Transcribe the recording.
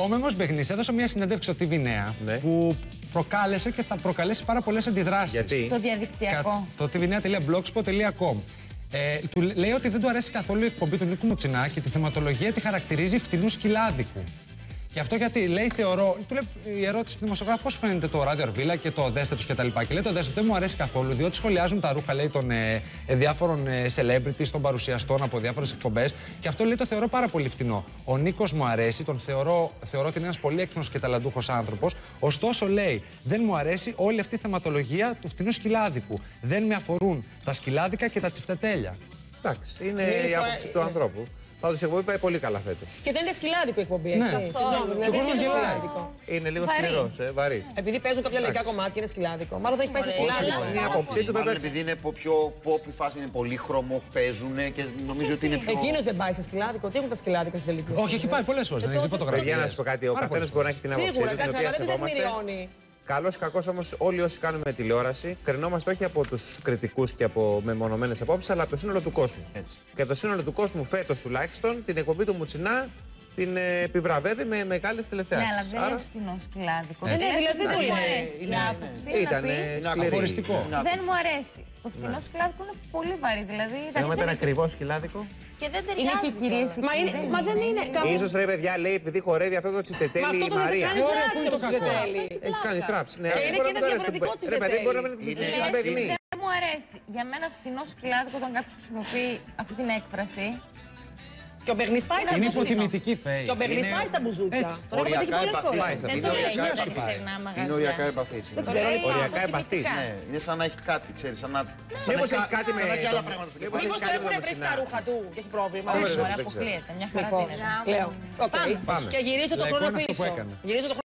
Ο Μέμος Μπεχνής έδωσε μια συνέντευξη στο TV Νέα που προκάλεσε και θα προκαλέσει πάρα πολλές αντιδράσεις. Γιατί? Το διαδικτυακό. Το tvnea.blogspot.com. Του λέει ότι δεν του αρέσει καθόλου η εκπομπή του Νίκου Μουτσινά και τη θεματολογία τη χαρακτηρίζει φτηνού σκυλάδικου. Και αυτό γιατί λέει, του λέει η ερώτηση του δημοσιογράφου, πώς φαίνεται το ράδιο Αρβίλα και το δέστε τους κτλ. Και λέει το δέστε δεν μου αρέσει καθόλου, διότι σχολιάζουν τα ρούχα λέει, των διάφορων celebrities, των παρουσιαστών από διάφορες εκπομπές. Και αυτό λέει το θεωρώ πάρα πολύ φτηνό. Ο Νίκος μου αρέσει, τον θεωρώ ότι είναι ένας πολύ έξυπνος και ταλαντούχος άνθρωπος. Ωστόσο λέει, δεν μου αρέσει όλη αυτή η θεματολογία του φτηνού σκυλάδικου. Δεν με αφορούν τα σκυλάδικα και τα τσιφτετέλια. Εντάξει, είναι η άποψη του ανθρώπου. Πάντως η εκπομπή πάει πολύ καλά φέτος. Και δεν είναι σκυλάδικο η εκπομπή, έτσι. Ναι. Είναι λίγο σκληρός, βαρύ. Επειδή παίζουν κάποια λαϊκά κομμάτια είναι σκυλάδικο. Μάλλον δεν έχει πάει σε σκυλάδικο. Είναι η άποψή του, βέβαια. Επειδή είναι πιο pop η φάση, είναι πολύ χρώμο, παίζουν και νομίζω ότι είναι πιο. Εκείνος δεν πάει σε σκυλάδικο. Τι έχουν τα σκυλάδικα στην τελική. Όχι, έχει πάει πολλές φορές. Δεν έχει φωτογραφία. Για να σας πω κάτι, ο καθένας μπορεί να έχει την άποψή του. Σίγουρα, κάτσε, αλλά δεν τεκμηριώνει. Καλώς ή κακώς όμως, όλοι όσοι κάνουμε τηλεόραση, κρινόμαστε όχι από τους κριτικούς και από μεμονωμένες απόψεις, αλλά από το σύνολο του κόσμου. Έτσι. Και το σύνολο του κόσμου φέτος τουλάχιστον την εκπομπή του Μουτσινά την επιβραβεύει με μεγάλες τηλεθεάσεις. Ναι, αλλά δεν είναι φτηνό σκυλάδικο. Ναι, δηλαδή δεν μου αρέσει. Η άποψη είναι αφοριστικό. δεν μου αρέσει. Το φτηνό σκυλάδικο είναι πολύ βαρύ. Δηλαδή, Έχουμε ένα ακριβό σκυλάδικο. και δεν ταιριάζει. Είναι και κυρίες Μα δεν είναι. Ίσως ρε παιδιά λέει επειδή χορεύει αυτό το τσιτετέλι η Μαρία. Έχει κάνει τράψη. Ναι, είναι και ένα διαφορετικό τσιτετέλι. Μπορεί να μην τη συζητήσει παιχνί. Δεν μου αρέσει. Για μένα φτηνό σκυλάδικο όταν κάποιος χρησιμοποιεί αυτή την έκφραση. Και ο Μπεχνής πάει στα Είναι μπουζούκια. υποτιμητική φαίη. Και ο Μπεχνής πάει στα μπουζούκια. Τον έχω πετύχει πολλές φορές. Δεν το λέει Είναι οριακά εμπαθής. Δεν ξέρω. Οριακά εμπαθής. Είναι σαν να έχει κάτι, ξέρεις, σαν να. Μήπως έχει κάτι με. Σαν να έχει άλλα πράγματα στο κεφάλι. Μήπως το έχουν βρει στα ρούχα του και έχει πρόβλημα. Όχι, αποκλείεται. Μια χαρά Λοιπόν, δίνεται. λέω. Πάμε. Και γυρίζω το χρόνο Λαϊκό είναι αυτό που πίσω. έκανε. Γυρίζω το